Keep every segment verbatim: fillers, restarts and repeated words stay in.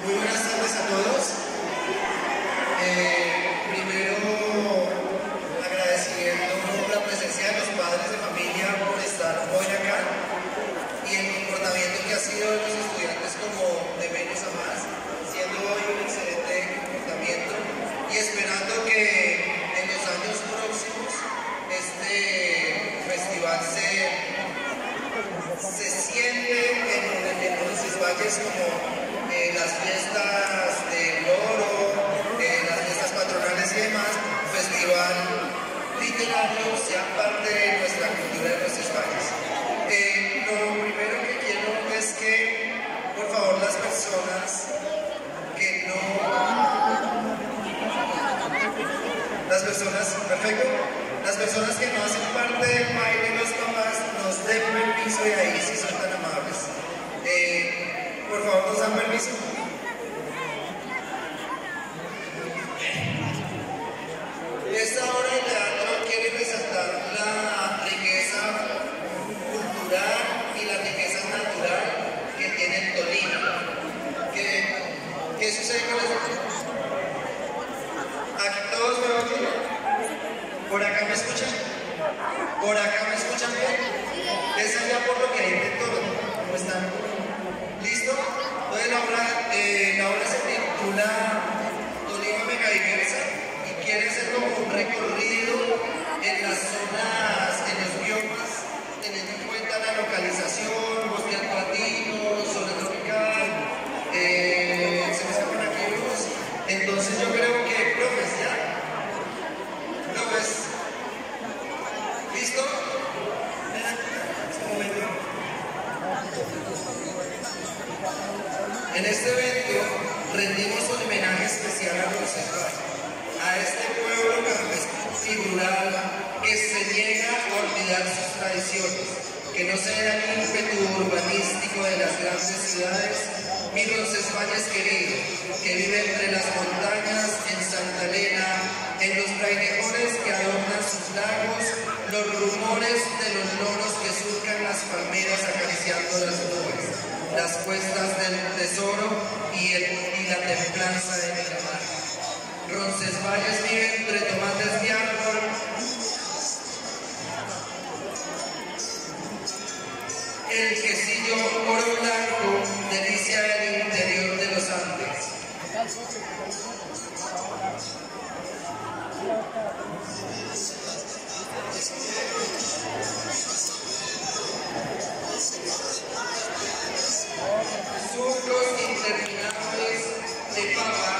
Muy buenas tardes a todos. Eh, primero, agradeciendo la presencia de los padres de familia por estar hoy acá y el comportamiento que ha sido de los estudiantes como de menos a más, siendo hoy un excelente comportamiento y esperando que en los años próximos este festival se, se siente en, en Roncesvalles como Eh, las fiestas del oro, eh, las fiestas patronales y demás, festival literario sea parte de nuestra cultura de Roncesvalles. Eh, lo primero que quiero es que, por favor, las personas que no... Las personas, perfecto, las personas que no hacen parte del baile, los papás, nos den permiso y ahí sí son tan amables. Eh, Por favor, ¿nos dan permiso? Esta obra de teatro quiere resaltar la riqueza cultural y la riqueza natural que tiene el Tolima. ¿Qué, qué sucede con esto? ¿Aquí todos me oyen? ¿Por acá me escuchan? ¿Por acá me escuchan bien? Es allá por lo que hay de todo. ¿Cómo están? ¿Listo? Entonces la obra, eh, la obra se titula Tolima Megadiversa y quiere ser como un recorrido en las zonas, en los biomas, teniendo en cuenta la localización, bosque alpatino, zona tropical, eh, se me escapan aquí unos. Entonces yo creo que, profes, ¿ya? Profes, ¿listo? Este momento. En este evento rendimos un homenaje especial a Roncesvalles, a este pueblo campesino y rural que se niega a olvidar sus tradiciones, que no se da el ímpetu urbanístico de las grandes ciudades. Mi Roncesvalles querido, que vive entre las montañas, en Santa Elena, en los frailejones que adornan sus lagos, los rumores de los loros que surcan las palmeras acariciando las nubes, las cuestas del tesoro y, el, y la templanza de Miramar. Roncesvalles vive entre tomates de árbol, el quesillo oro blanco, delicia del interior de los Andes. Surcos interminables de papa.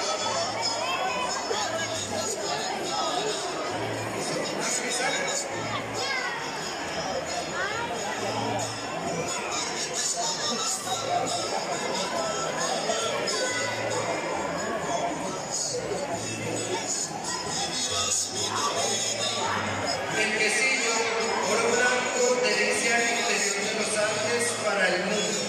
El quesillo oro blanco, delicia del interior de los Andes para el mundo.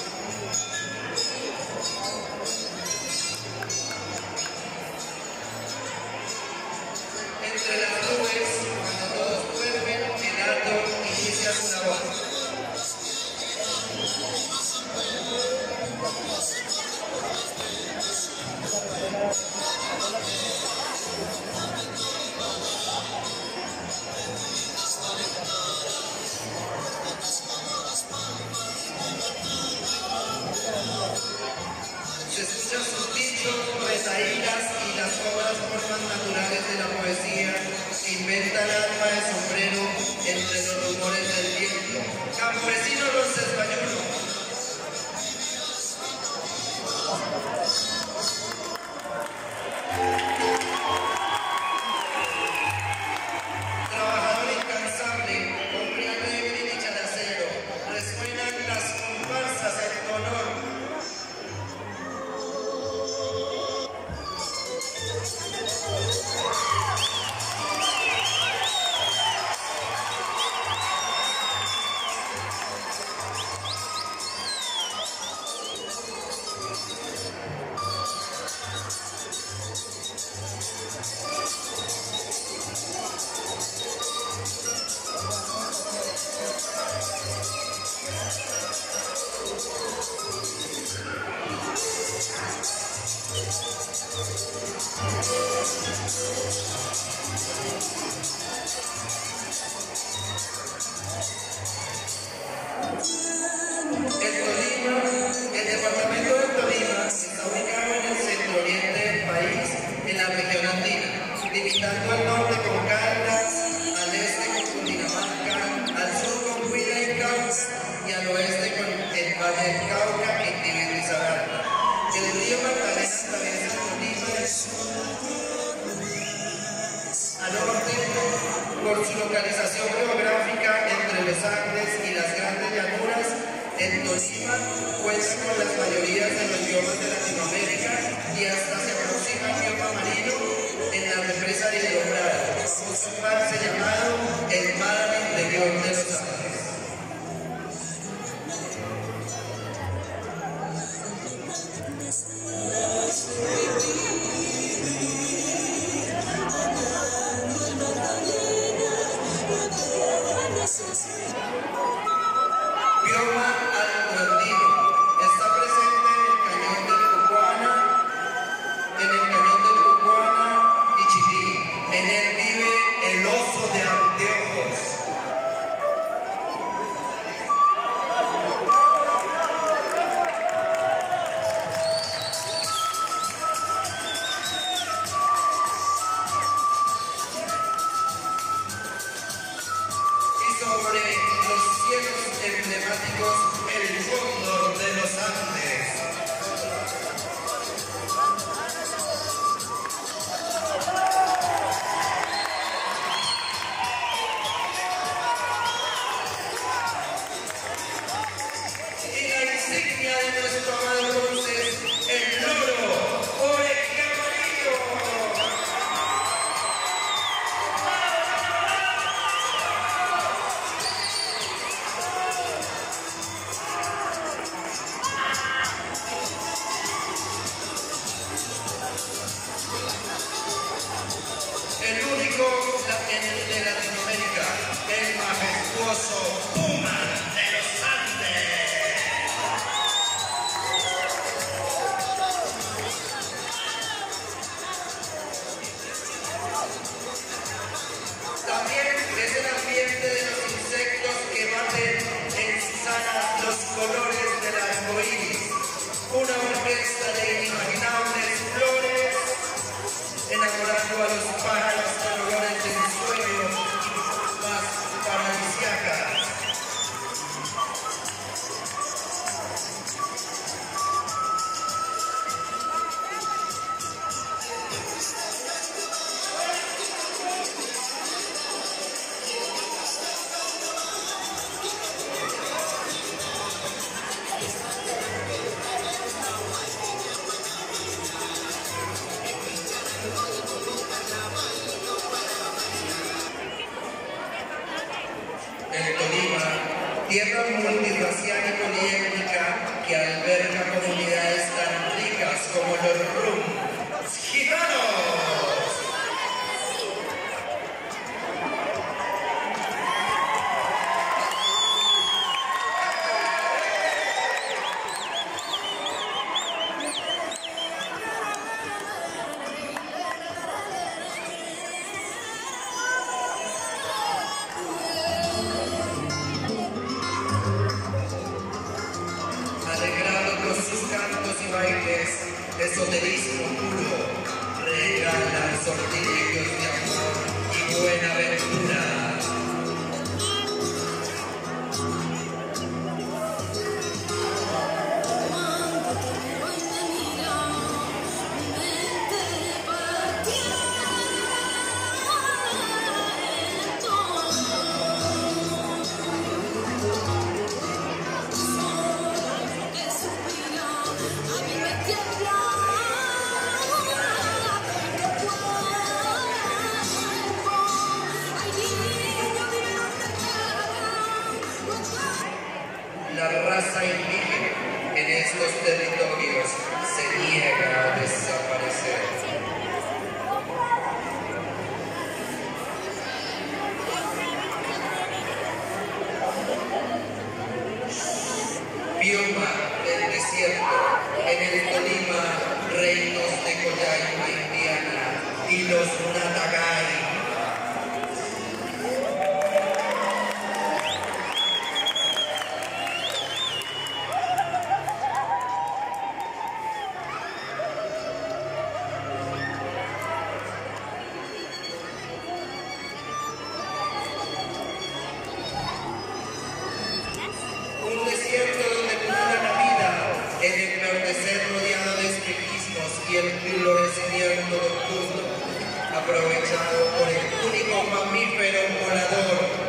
Entre las nubes, cuando todos duermen, el árbol inicia su labor. Se escuchan sus dichos, retaílas y las obras formas naturales de la poesía que inventa el alma de sombrero entre los rumores del viento. Campesino roncesvalluno. Trabajador incansable, hombre alegre y dicha de acero, resuenan las comparsas en tu honor. localización geográfica entre los Andes y las grandes llanuras, en Tolima cuenta con las mayorías de los biomas de Latinoamérica y hasta se aproxima al bioma marino en la represa de Hidrogrado, un parche llamado el Mar Interior de los Andes. Bioma altoandino. Está presente en el cañón del Cucuana, en el cañón del Cucuana y Chití. En él vive el oso de anteojos. Sobre los cielos emblemáticos, el cóndor de los Andes. Y la insignia de nuestro amado entonces, el loro oreja amarillo. El único de Latinoamérica, el majestuoso puma de los Andes. También es el ambiente de los insectos que baten en Susana los colores del arco iris. Una orquesta de inimaginables flores enamorando a los pájaros con olores de ensueño más paradisíacas. El Tolima, tierra multirracial y poliétnica que alberga comunidades tan ricas como los rum gitanos. Alegrado con sus cantos y bailes, esoterismo puro, regalan sortilegios de amor y buena aventura. La raza indígena en estos territorios se niega a desaparecer. Bioma del desierto, en el Tolima, reinos de Collaima indiana y los Natagay. Un desierto donde pulula la vida, el enverdecer rodeado de espejismos y el florecimiento nocturno, aprovechado por el único mamífero volador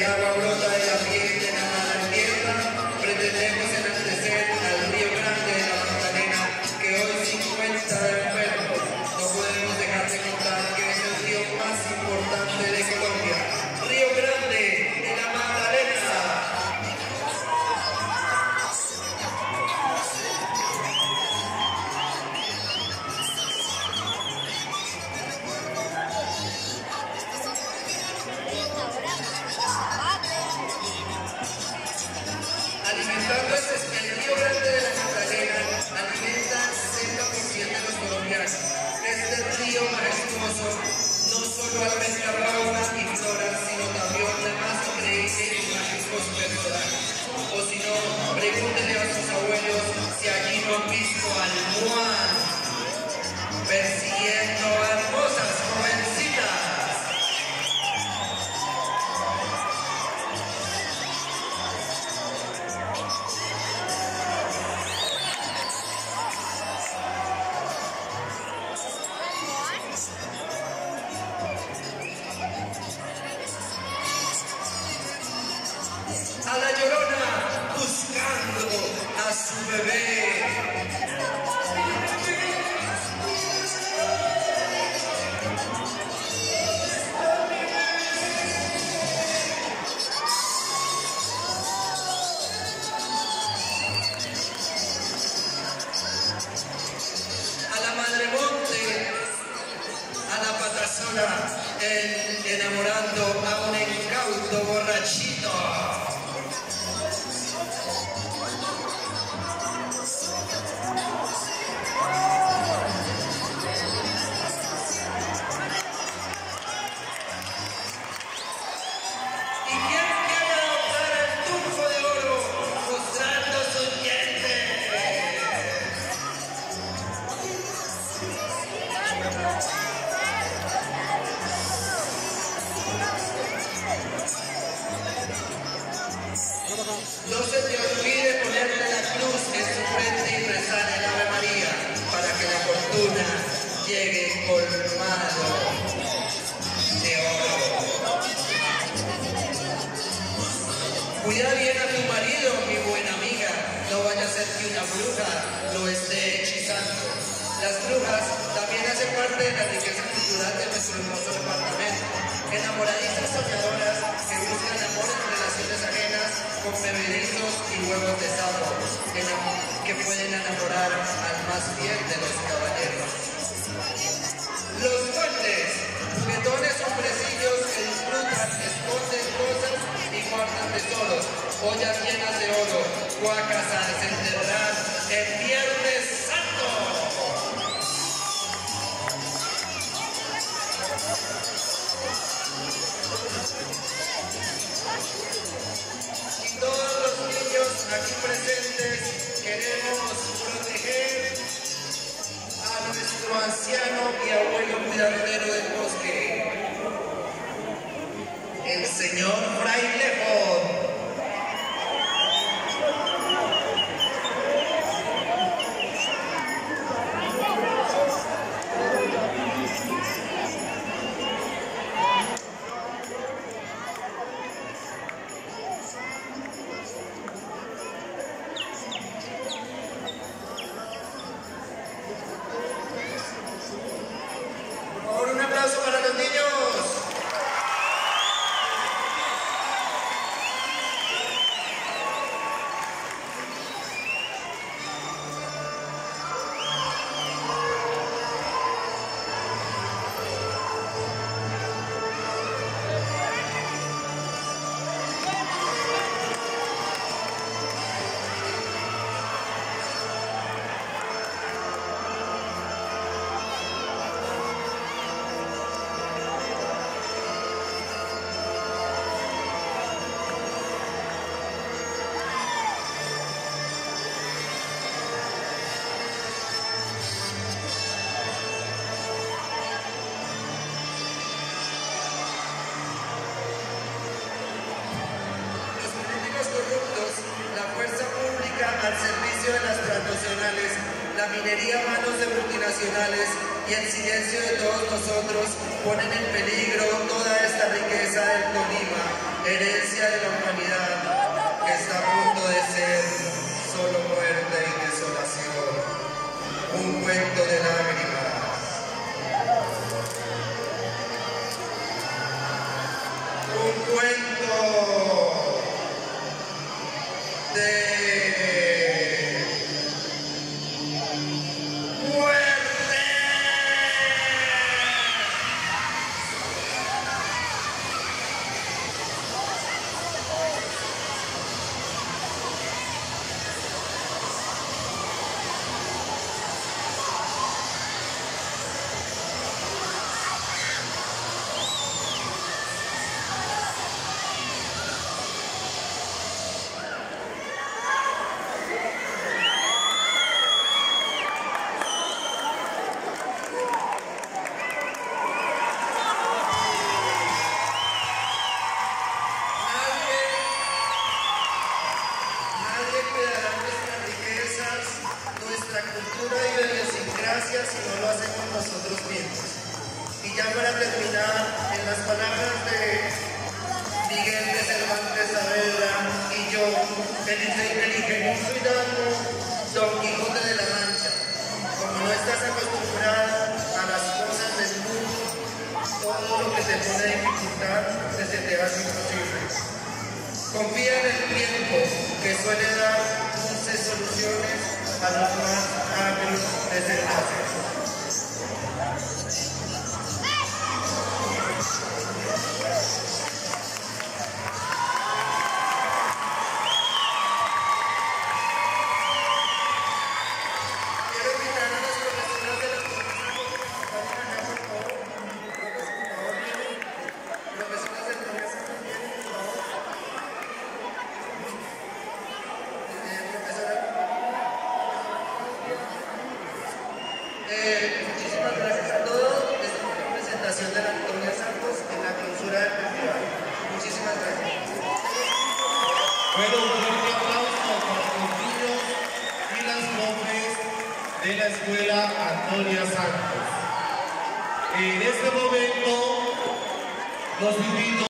el agua brota de la piel de la madre tierra, pretendemos enaltecer al Río Grande de la Magdalena, que hoy sin cuenta de enfermos, no podemos dejar de contar que es el río más importante de Colombia. Río Grande de la Magdalena. Alimentando el Río Grande de la Magdalena, alimenta el sesenta por ciento de los colombianos. Este río majestuoso no solo alberga fauna y flora, sino también demás increíbles y mágicos personajes. O si no, pregúntenle a sus abuelos si allí no han visto al Muan persiguiendo a hermosas jovencitas. A la Llorona buscando a su bebé. A la Madre Monte, a la Patasola, en, enamorando a un incauto borrachito. No se te olvide ponerle la cruz en su frente y rezar el Ave María para que la fortuna llegue colmado de oro. Cuida bien a tu marido, mi buena amiga, no vaya a ser que una bruja lo esté hechizando. Las brujas también hacen parte de la riqueza cultural de nuestro hermoso departamento. Enamoradizas soñadoras que buscan amor en relaciones ajenas con bebedizos y huevos de sapo, que pueden enamorar al más fiel de los caballeros. Los duendes, juguetones hombrecillos que disfrutan, esconden cosas y guardan tesoros, ollas llenas de oro, huacas a desenterrar en Viernes Santo. Y todos los niños aquí presentes queremos proteger a nuestro anciano y abuelo cuidadero del bosque, el señor Frailejo. Un aplauso para los niños. al servicio de las transnacionales, la minería a manos de multinacionales y el silencio de todos nosotros ponen en peligro toda esta riqueza del Tolima, herencia de la humanidad que está a punto de ser solo muerte y desolación, un cuento de lágrimas. Un cuento de cultura y idiosincrasia si no lo hacemos nosotros mismos. Y ya para terminar, en las palabras de Miguel de Cervantes Saavedra y yo, el, el ingenioso hidalgo Don Quijote de la Mancha, como no estás acostumbrado a las cosas del mundo, todo lo que te pone dificultad se te hace imposible. Confía en el tiempo que suele dar dulces soluciones a los más agrios desenlaces. Quiero invitar a las profesoras de la profesoras del Progreso también, por favor. Eh, muchísimas gracias a todos. Esta fue la presentación de la Antonia Santos en la clausura del festival. Muchísimas gracias. Bueno, un fuerte aplauso para los niños y las profes de la escuela Antonia Santos. En este momento los invito